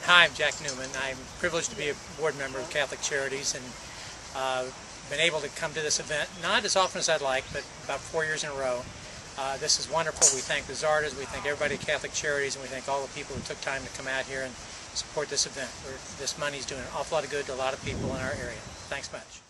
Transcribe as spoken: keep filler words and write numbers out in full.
Hi, I'm Jack Newman. I'm privileged to be a board member of Catholic Charities and uh, been able to come to this event, not as often as I'd like, but about four years in a row. Uh, this is wonderful. We thank the Zardas, we thank everybody at Catholic Charities, and we thank all the people who took time to come out here and support this event. We're, this money is doing an awful lot of good to a lot of people in our area. Thanks much.